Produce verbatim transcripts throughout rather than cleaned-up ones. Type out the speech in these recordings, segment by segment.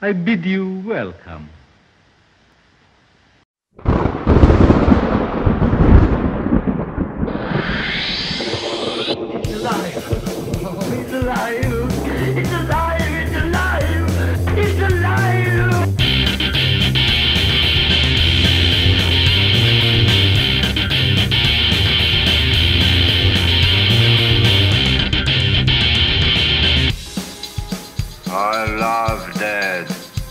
I bid you welcome. It's alive! Oh, it's alive! It's alive! It's alive! It's alive! I love dead.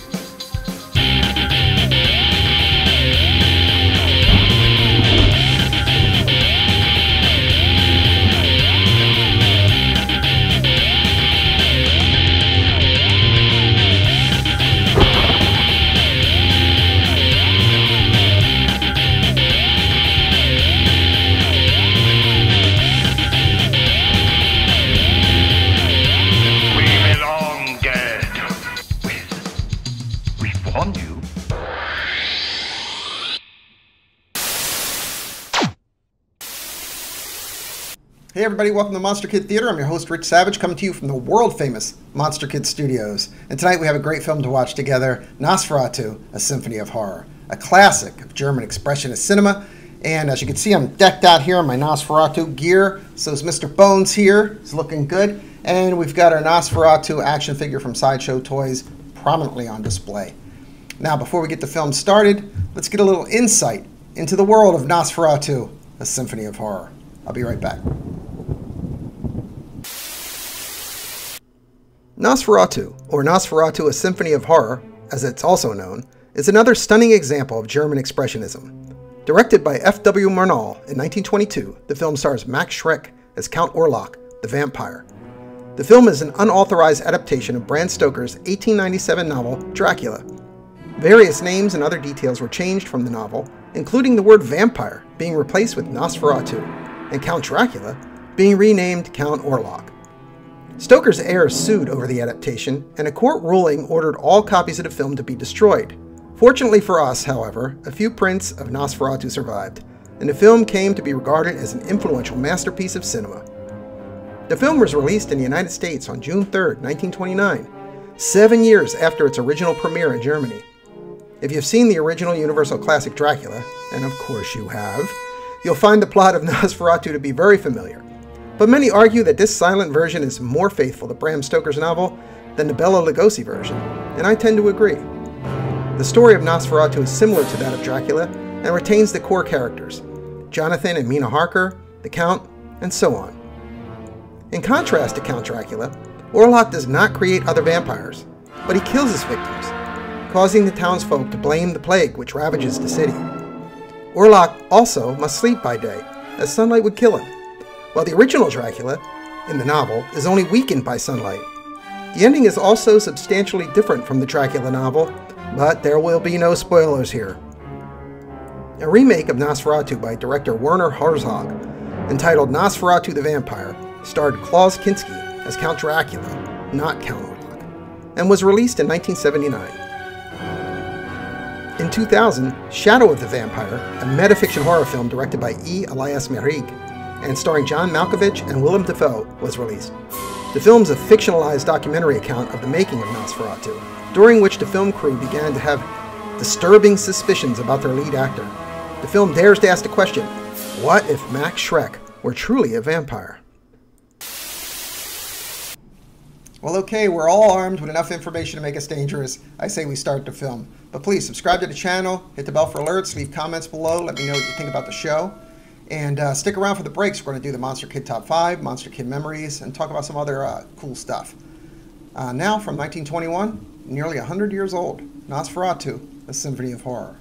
Hey everybody, welcome to Monster Kid Theater. I'm your host Rich Savage, coming to you from the world-famous Monster Kid Studios. And tonight we have a great film to watch together, Nosferatu, A Symphony of Horror, a classic of German expressionist cinema. And as you can see, I'm decked out here in my Nosferatu gear. So is Mister Bones here. He's looking good. And we've got our Nosferatu action figure from Sideshow Toys prominently on display. Now, before we get the film started, let's get a little insight into the world of Nosferatu, A Symphony of Horror. I'll be right back. Nosferatu, or Nosferatu, A Symphony of Horror, as it's also known, is another stunning example of German expressionism. Directed by F W Murnau in nineteen twenty-two, the film stars Max Schreck as Count Orlok, the vampire. The film is an unauthorized adaptation of Bram Stoker's eighteen ninety-seven novel, Dracula. Various names and other details were changed from the novel, including the word vampire being replaced with Nosferatu, and Count Dracula being renamed Count Orlok. Stoker's heirs sued over the adaptation, and a court ruling ordered all copies of the film to be destroyed. Fortunately for us, however, a few prints of Nosferatu survived, and the film came to be regarded as an influential masterpiece of cinema. The film was released in the United States on June third, nineteen twenty-nine, seven years after its original premiere in Germany. If you've seen the original Universal classic Dracula, and of course you have, you'll find the plot of Nosferatu to be very familiar. But many argue that this silent version is more faithful to Bram Stoker's novel than the Bela Lugosi version, and I tend to agree. The story of Nosferatu is similar to that of Dracula and retains the core characters, Jonathan and Mina Harker, the Count, and so on. In contrast to Count Dracula, Orlok does not create other vampires, but he kills his victims, causing the townsfolk to blame the plague which ravages the city. Orlok also must sleep by day, as sunlight would kill him, while the original Dracula, in the novel, is only weakened by sunlight. The ending is also substantially different from the Dracula novel, but there will be no spoilers here. A remake of Nosferatu by director Werner Herzog, entitled Nosferatu the Vampire, starred Klaus Kinski as Count Dracula, not Count Orlok, and was released in nineteen seventy-nine. In two thousand, Shadow of the Vampire, a metafiction horror film directed by E. Elias Merhig, and starring John Malkovich and Willem Dafoe, was released. The film is a fictionalized documentary account of the making of Nosferatu, during which the film crew began to have disturbing suspicions about their lead actor. The film dares to ask the question, what if Max Schreck were truly a vampire? Well, okay, we're all armed with enough information to make us dangerous. I say we start the film. But please subscribe to the channel, hit the bell for alerts, leave comments below, let me know what you think about the show. And uh, stick around for the breaks. We're going to do the Monster Kid Top five, Monster Kid Memories, and talk about some other uh, cool stuff. Uh, now, from nineteen twenty-one, nearly one hundred years old, Nosferatu, A Symphony of Horror.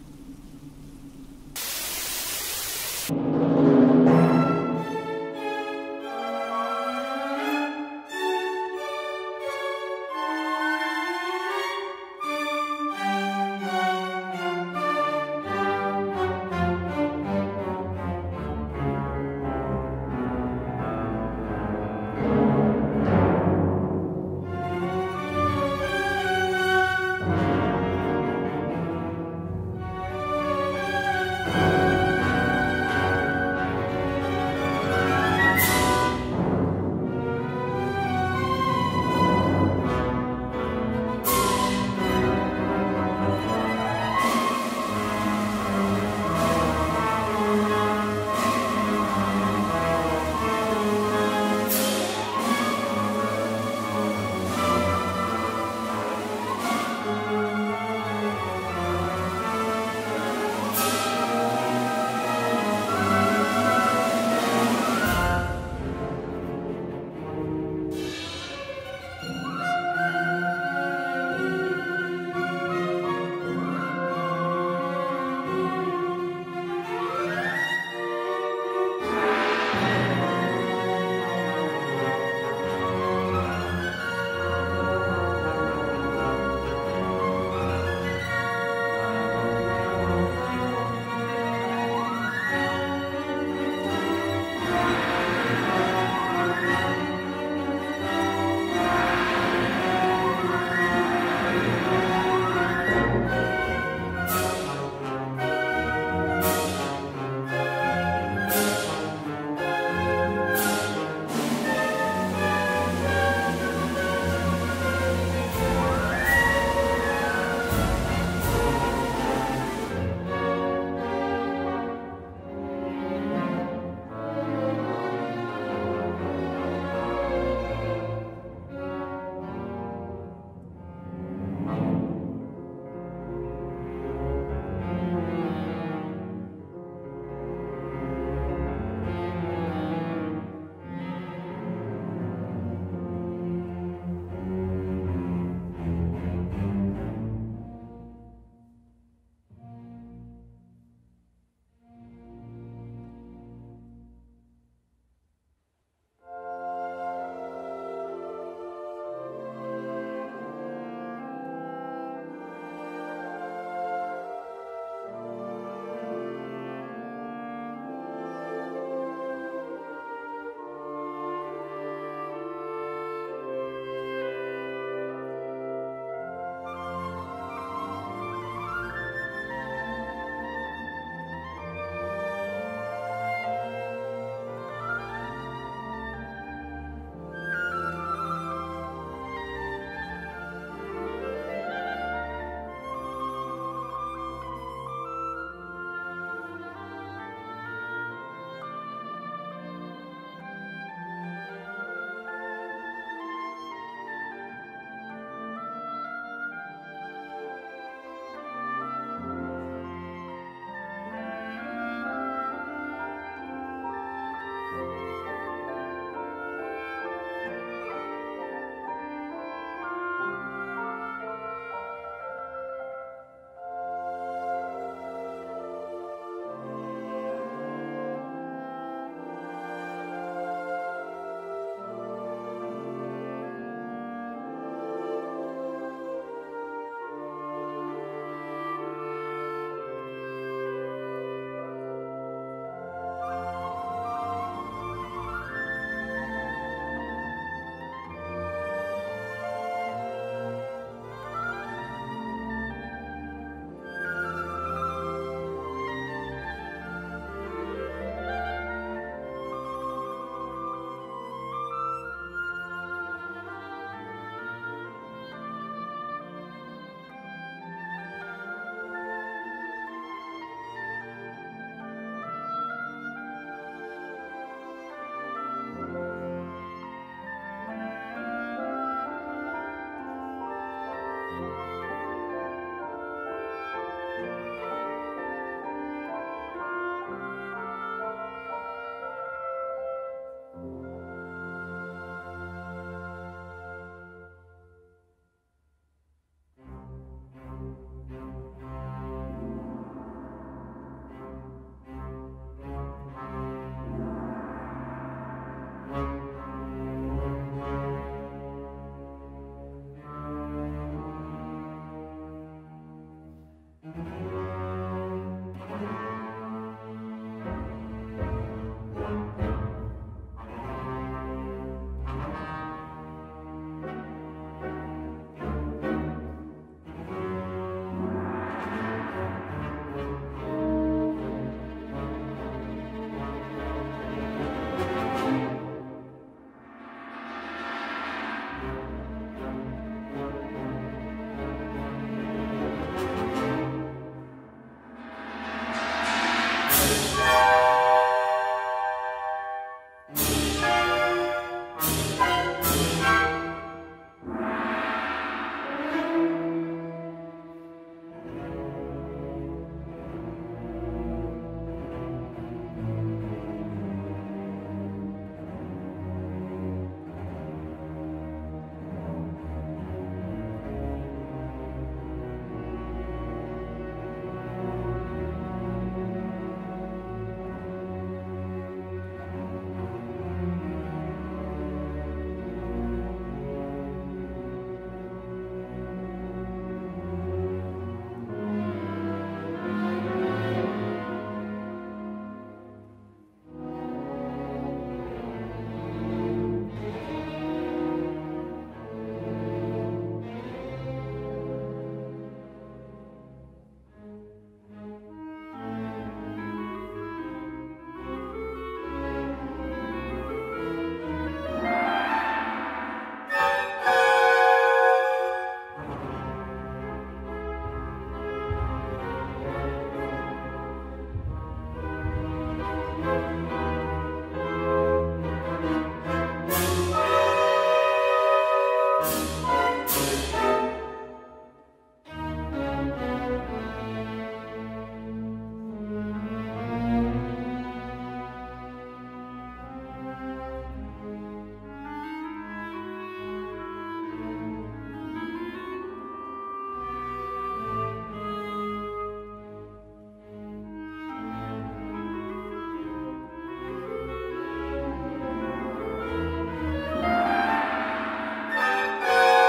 Thank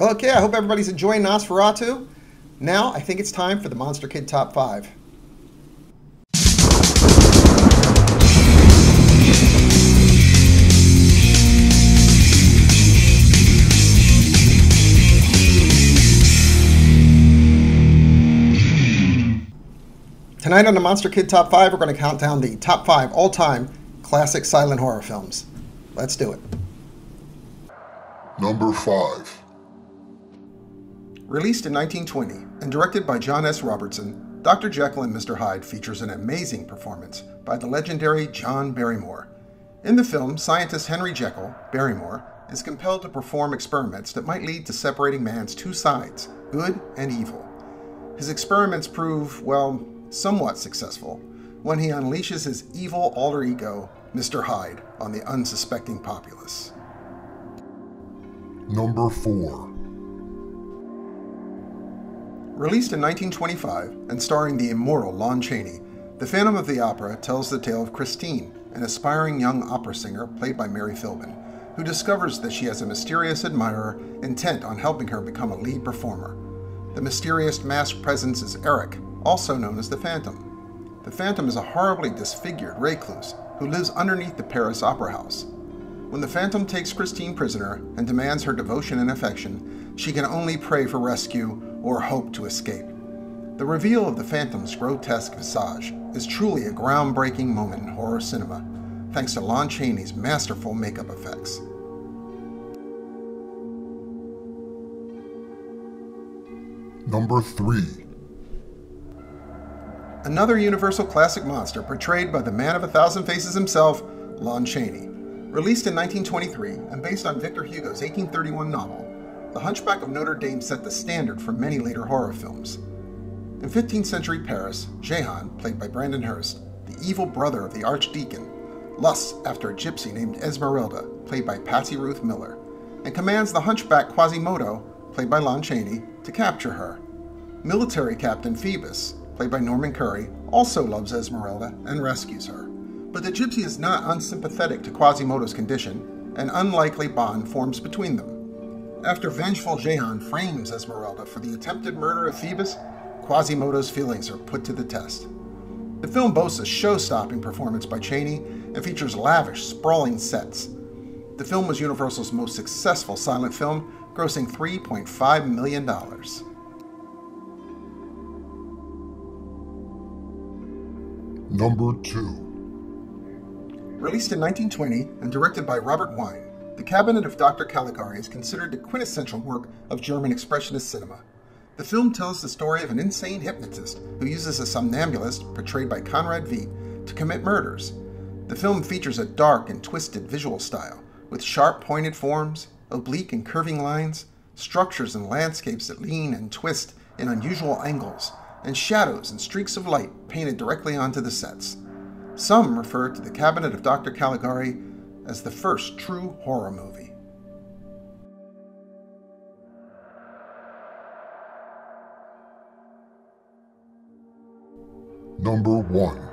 Okay, I hope everybody's enjoying Nosferatu. Now, I think it's time for the Monster Kid Top five. Tonight on the Monster Kid Top five, we're going to count down the top five all-time classic silent horror films. Let's do it. Number five. Released in nineteen twenty and directed by John S. Robertson, Doctor Jekyll and Mister Hyde features an amazing performance by the legendary John Barrymore. In the film, scientist Henry Jekyll, Barrymore, is compelled to perform experiments that might lead to separating man's two sides, good and evil. His experiments prove, well, somewhat successful when he unleashes his evil alter ego, Mister Hyde, on the unsuspecting populace. Number four. Released in nineteen twenty-five and starring the immortal Lon Chaney, The Phantom of the Opera tells the tale of Christine, an aspiring young opera singer played by Mary Philbin, who discovers that she has a mysterious admirer intent on helping her become a lead performer. The mysterious masked presence is Eric, also known as the Phantom. The Phantom is a horribly disfigured recluse who lives underneath the Paris Opera House. When the Phantom takes Christine prisoner and demands her devotion and affection, she can only pray for rescue or hope to escape. The reveal of the Phantom's grotesque visage is truly a groundbreaking moment in horror cinema, thanks to Lon Chaney's masterful makeup effects. Number three. Another Universal classic monster portrayed by the man of a thousand faces himself, Lon Chaney. Released in nineteen twenty-three and based on Victor Hugo's eighteen thirty-one novel, The Hunchback of Notre Dame set the standard for many later horror films. In fifteenth century Paris, Jehan, played by Brandon Hurst, the evil brother of the archdeacon, lusts after a gypsy named Esmeralda, played by Patsy Ruth Miller, and commands the hunchback Quasimodo, played by Lon Chaney, to capture her. Military Captain Phoebus, played by Norman Curry, also loves Esmeralda and rescues her. But the gypsy is not unsympathetic to Quasimodo's condition, an unlikely bond forms between them. After vengeful Jehan frames Esmeralda for the attempted murder of Phoebus, Quasimodo's feelings are put to the test. The film boasts a show-stopping performance by Chaney and features lavish, sprawling sets. The film was Universal's most successful silent film, grossing three point five million dollars. Number two. Released in nineteen twenty and directed by Robert Wine, The Cabinet of Doctor Caligari is considered the quintessential work of German expressionist cinema. The film tells the story of an insane hypnotist who uses a somnambulist, portrayed by Conrad Veidt, to commit murders. The film features a dark and twisted visual style, with sharp pointed forms, oblique and curving lines, structures and landscapes that lean and twist in unusual angles, and shadows and streaks of light painted directly onto the sets. Some refer to The Cabinet of Doctor Caligari as the first true horror movie. Number one.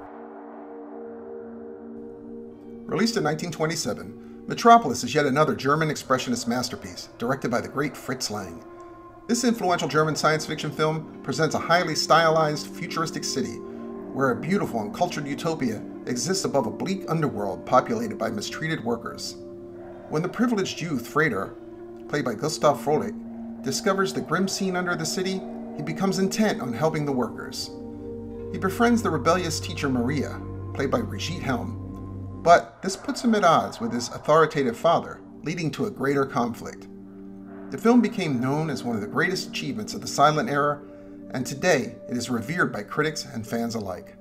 Released in nineteen twenty-seven, Metropolis is yet another German expressionist masterpiece, directed by the great Fritz Lang. This influential German science fiction film presents a highly stylized, futuristic city where a beautiful and cultured utopia exists above a bleak underworld populated by mistreated workers. When the privileged youth Freder, played by Gustav von Wangenheim, discovers the grim scene under the city, he becomes intent on helping the workers. He befriends the rebellious teacher Maria, played by Brigitte Helm, but this puts him at odds with his authoritative father, leading to a greater conflict. The film became known as one of the greatest achievements of the silent era, and today it is revered by critics and fans alike.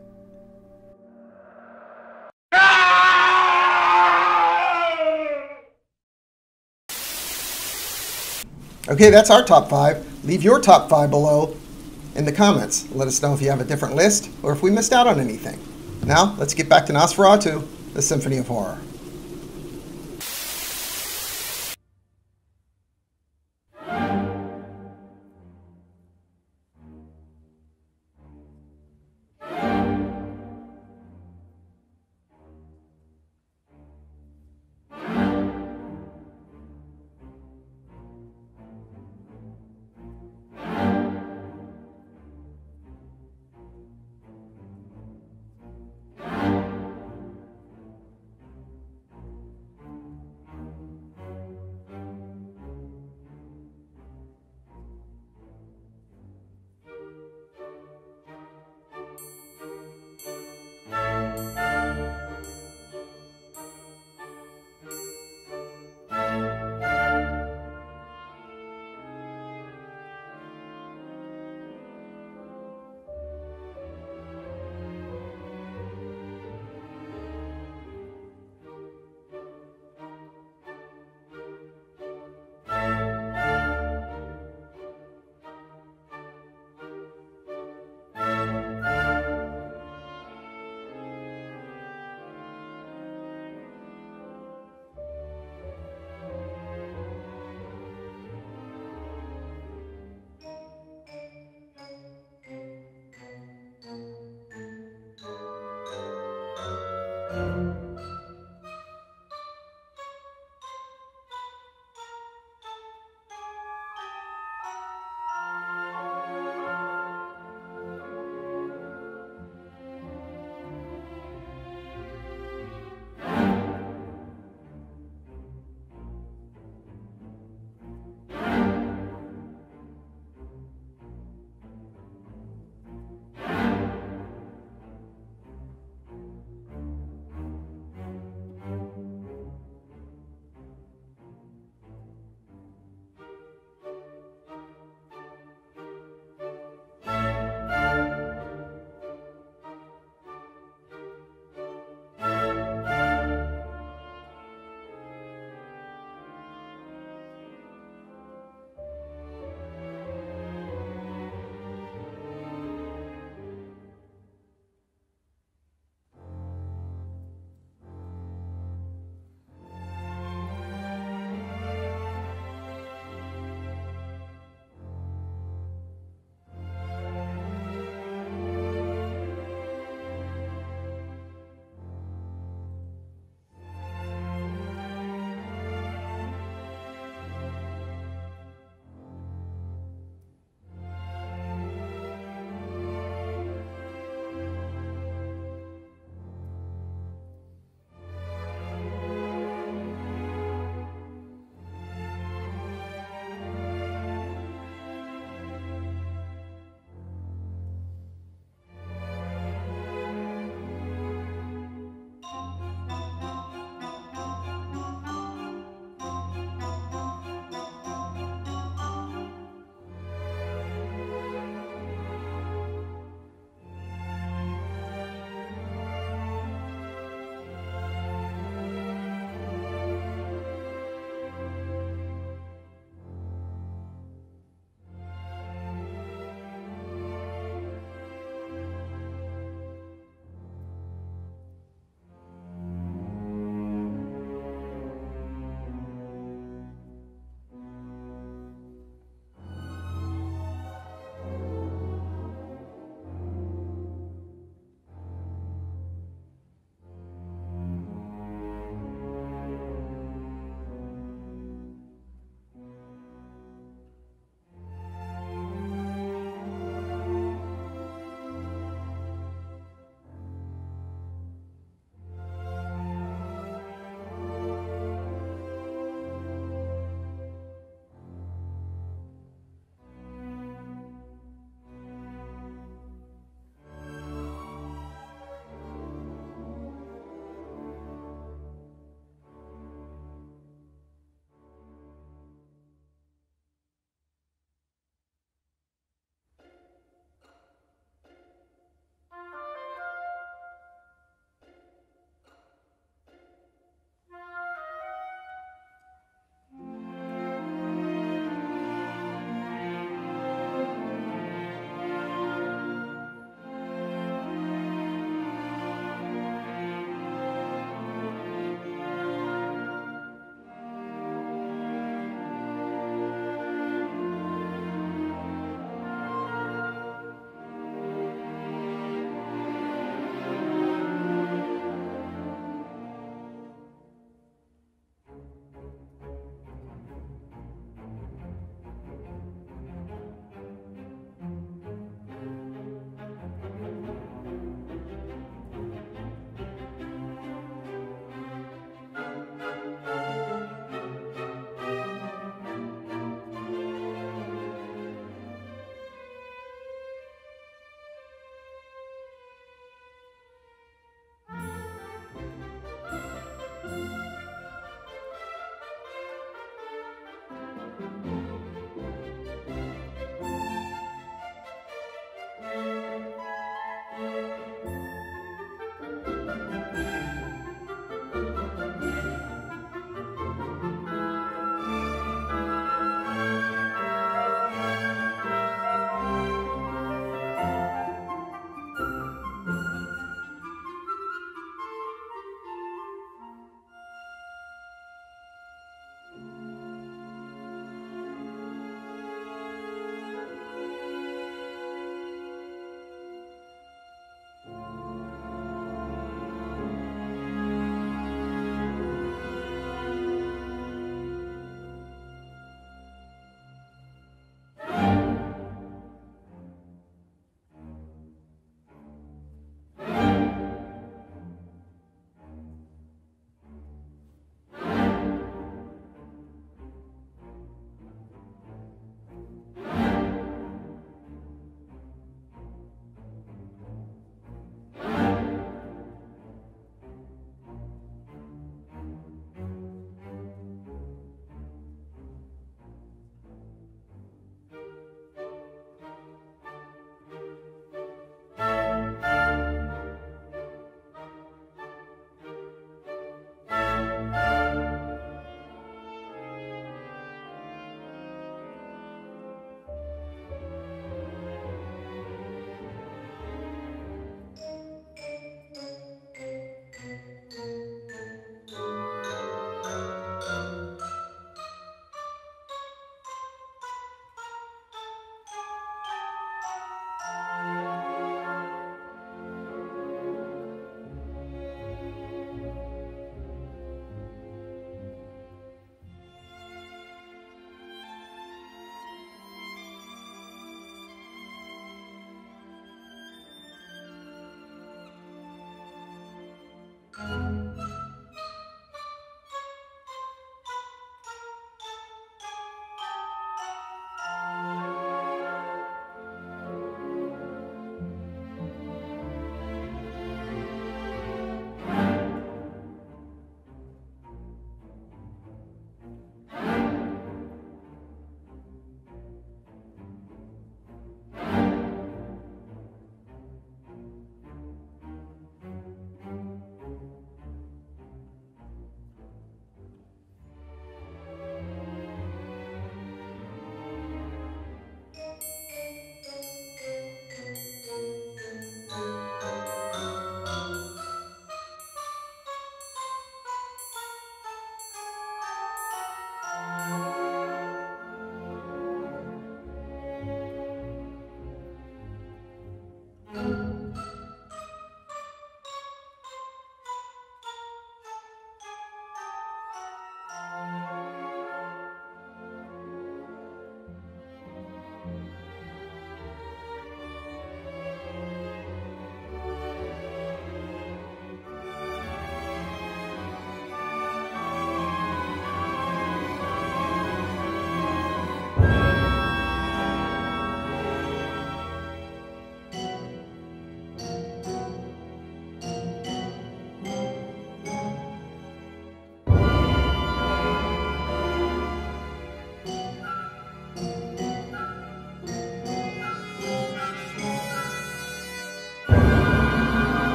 Okay, that's our top five. Leave your top five below in the comments. Let us know if you have a different list or if we missed out on anything. Now, let's get back to Nosferatu, the Symphony of Horror.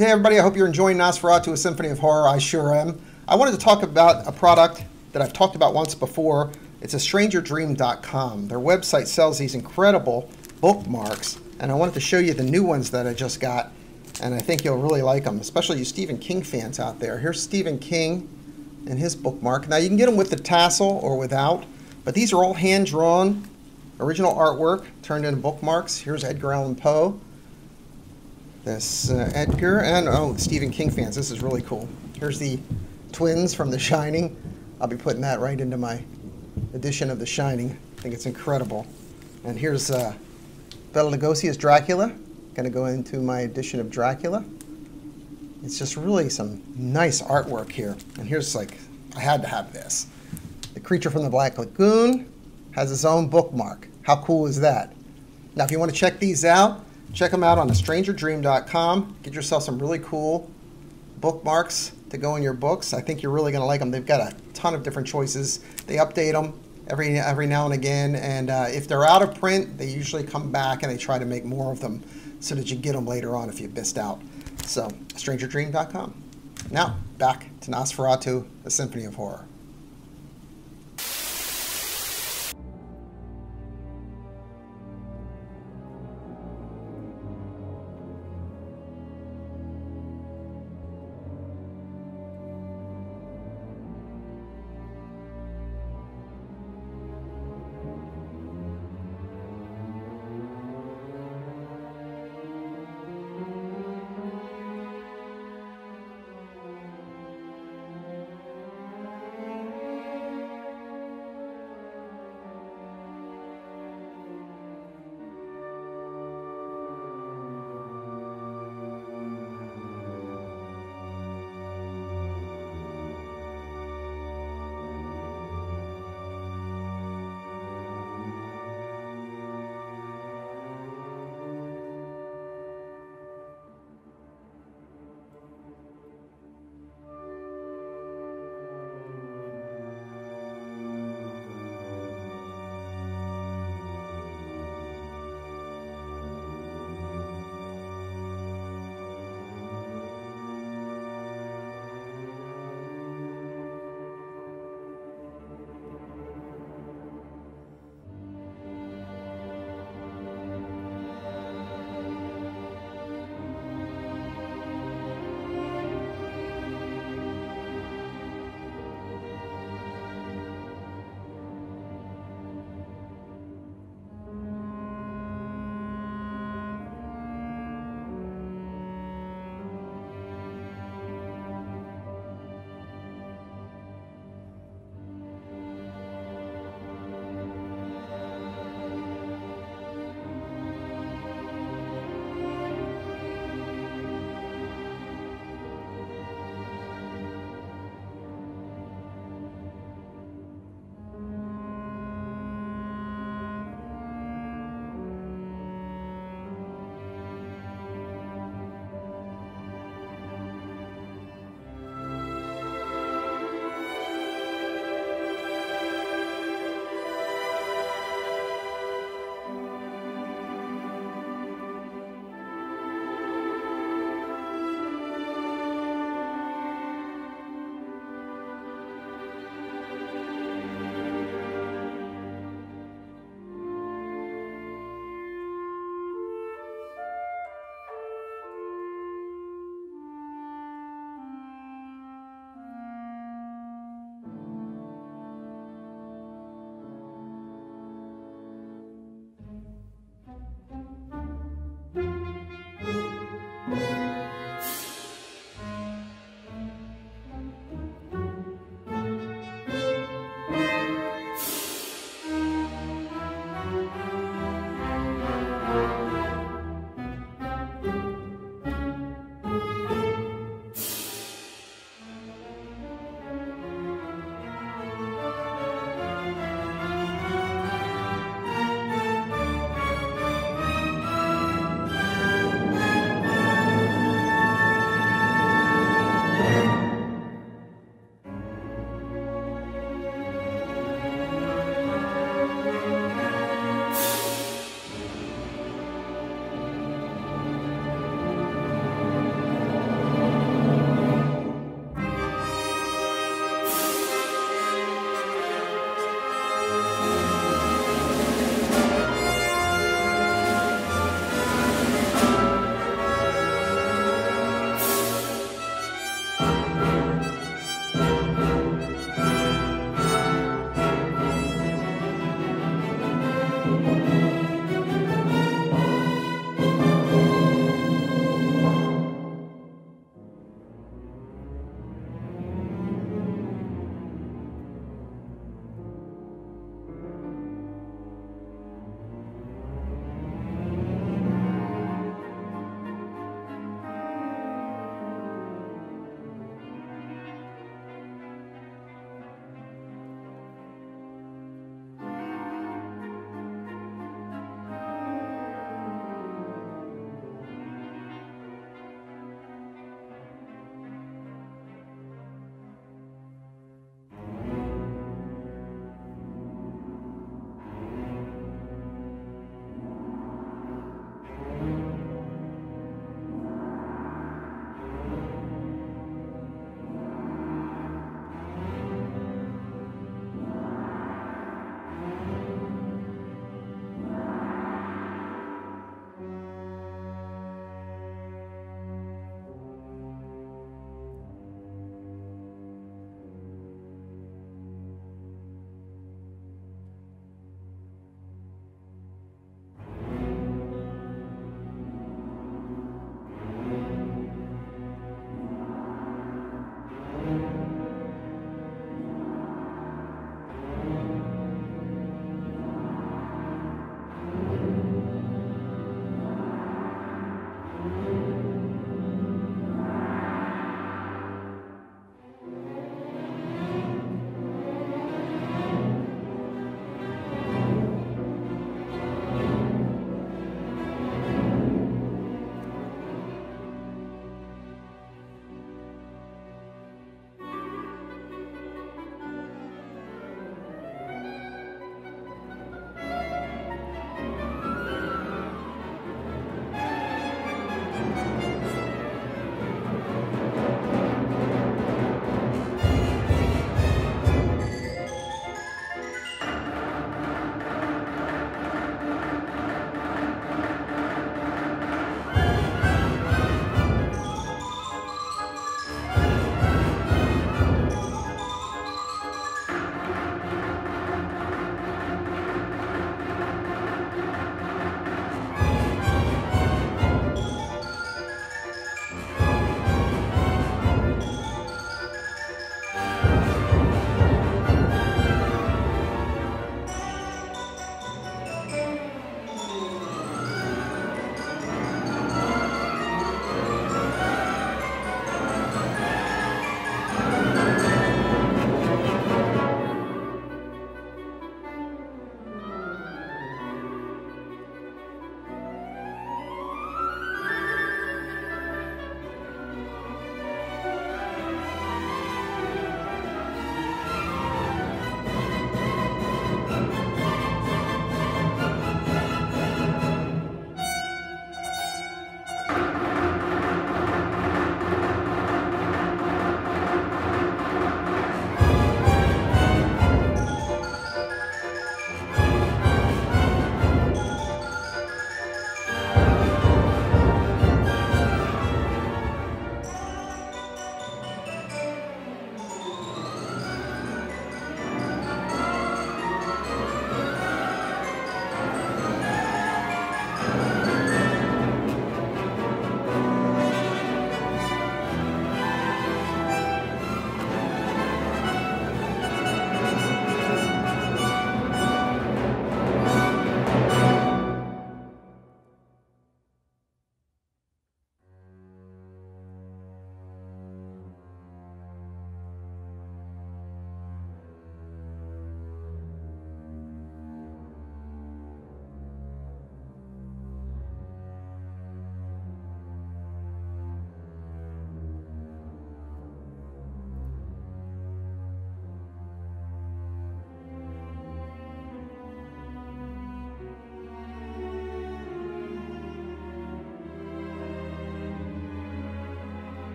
Hey everybody, I hope you're enjoying Nosferatu, A Symphony of Horror. I sure am. I wanted to talk about a product that I've talked about once before. It's a stranger dream dot com. Their website sells these incredible bookmarks, and I wanted to show you the new ones that I just got, and I think you'll really like them, especially you Stephen King fans out there. Here's Stephen King and his bookmark. Now you can get them with the tassel or without, but these are all hand-drawn, original artwork turned into bookmarks. Here's Edgar Allan Poe. This uh, Edgar and oh, Stephen King fans, this is really cool. Here's the twins from The Shining. I'll be putting that right into my edition of The Shining. I think it's incredible. And here's uh, Bela Lugosi's Dracula. Going to go into my edition of Dracula. It's just really some nice artwork here. And here's like, I had to have this. The Creature from the Black Lagoon has its own bookmark. How cool is that? Now, if you want to check these out, check them out on a stranger dream dot com. Get yourself some really cool bookmarks to go in your books. I think you're really going to like them. They've got a ton of different choices. They update them every every now and again, and uh, if they're out of print, they usually come back and they try to make more of them so that you get them later on if you missed out. So, stranger dream dot com. Now, back to Nosferatu, A Symphony of Horror.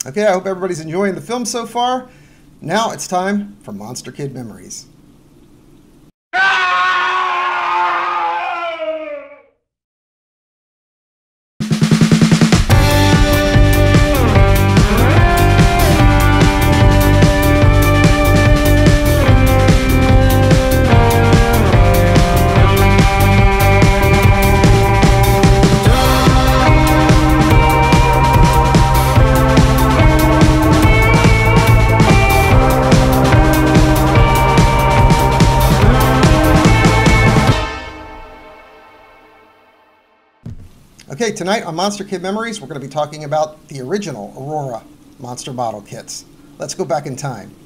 Okay, I hope everybody's enjoying the film so far. Now it's time for Monster Kid Memories. Okay, tonight on Monster Kid Memories, we're going to be talking about the original Aurora monster model kits. Let's go back in time.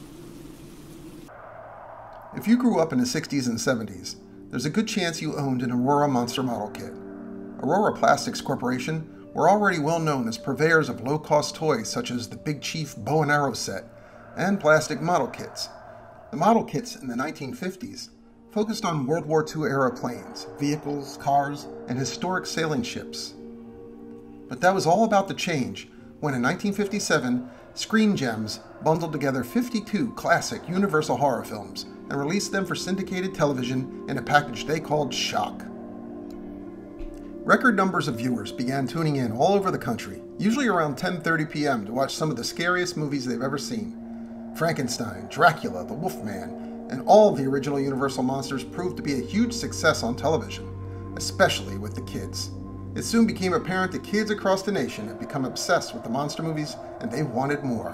If you grew up in the sixties and seventies, there's a good chance you owned an Aurora monster model kit. Aurora Plastics Corporation were already well known as purveyors of low-cost toys such as the Big Chief bow and arrow set and plastic model kits. The model kits in the nineteen fifties focused on World War Two era planes, vehicles, cars, and historic sailing ships. But that was all about to change when in nineteen fifty-seven, Screen Gems bundled together fifty-two classic Universal horror films and released them for syndicated television in a package they called Shock. Record numbers of viewers began tuning in all over the country, usually around ten thirty p m to watch some of the scariest movies they've ever seen. Frankenstein, Dracula, the Wolfman, and all of the original Universal monsters proved to be a huge success on television, especially with the kids. It soon became apparent that kids across the nation had become obsessed with the monster movies and they wanted more.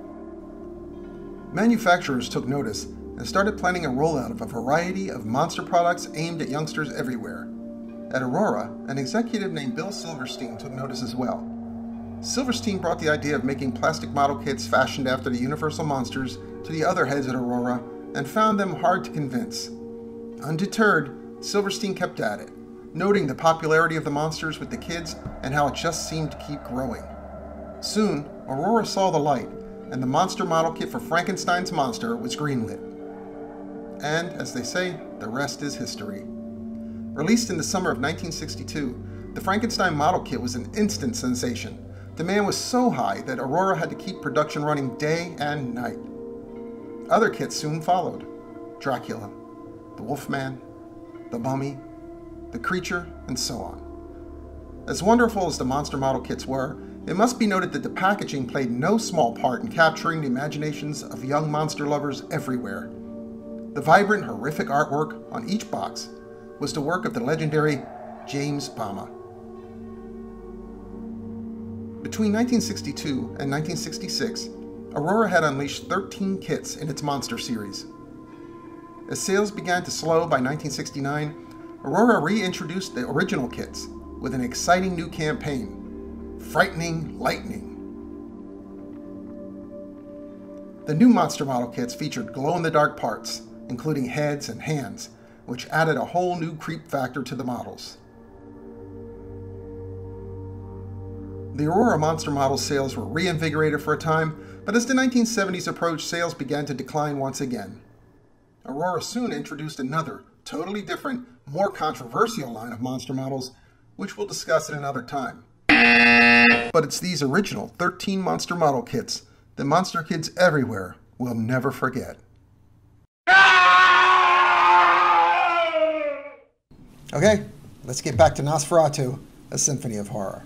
Manufacturers took notice and started planning a rollout of a variety of monster products aimed at youngsters everywhere. At Aurora, an executive named Bill Silverstein took notice as well. Silverstein brought the idea of making plastic model kits fashioned after the Universal monsters to the other heads at Aurora and found them hard to convince. Undeterred, Silverstein kept at it, noting the popularity of the monsters with the kids and how it just seemed to keep growing. Soon, Aurora saw the light, and the monster model kit for Frankenstein's monster was greenlit. And, as they say, the rest is history. Released in the summer of nineteen sixty-two, the Frankenstein model kit was an instant sensation. Demand was so high that Aurora had to keep production running day and night. Other kits soon followed: Dracula, the Wolfman, the Mummy, the Creature, and so on. As wonderful as the monster model kits were, it must be noted that the packaging played no small part in capturing the imaginations of young monster lovers everywhere. The vibrant, horrific artwork on each box was the work of the legendary James Bama. Between nineteen sixty-two and nineteen sixty-six, Aurora had unleashed thirteen kits in its monster series. As sales began to slow by nineteen sixty-nine, Aurora reintroduced the original kits with an exciting new campaign, Frightening Lightning. The new monster model kits featured glow-in-the-dark parts, including heads and hands, which added a whole new creep factor to the models. The Aurora monster model sales were reinvigorated for a time, but as the nineteen seventies approached, sales began to decline once again. Aurora soon introduced another, totally different, more controversial line of monster models, which we'll discuss at another time. But it's these original thirteen monster model kits that monster kids everywhere will never forget. Okay, let's get back to Nosferatu, a Symphony of Horror.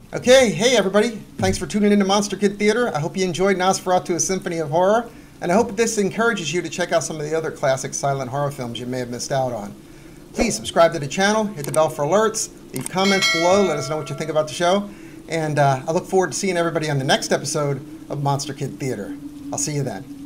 Okay, hey everybody. Thanks for tuning into Monster Kid Theater. I hope you enjoyed Nosferatu, A Symphony of Horror, and I hope this encourages you to check out some of the other classic silent horror films you may have missed out on. Please subscribe to the channel, hit the bell for alerts, leave comments below, let us know what you think about the show, and uh, I look forward to seeing everybody on the next episode of Monster Kid Theater. I'll see you then.